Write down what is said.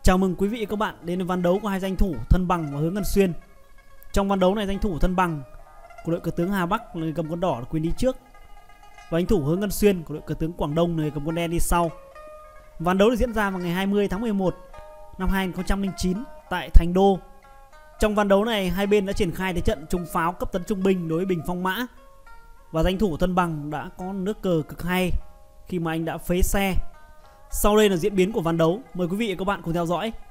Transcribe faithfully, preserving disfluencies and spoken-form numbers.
Chào mừng quý vị và các bạn đến với ván đấu của hai danh thủ Thân Bằng và Hứa Ngân Xuyên. Trong ván đấu này, danh thủ Thân Bằng của đội cờ tướng Hà Bắc người cầm con đỏ là quyền đi trước, và danh thủ Hứa Ngân Xuyên của đội cờ tướng Quảng Đông người cầm con đen đi sau. Ván đấu được diễn ra vào ngày hai mươi tháng mười một năm hai nghìn không trăm lẻ chín tại Thành Đô. Trong ván đấu này, hai bên đã triển khai thế trận trung pháo cấp tấn trung binh đối với bình phong mã, và danh thủ Thân Bằng đã có nước cờ cực hay khi mà anh đã phế xe. Sau đây là diễn biến của ván đấu, mời quý vị và các bạn cùng theo dõi.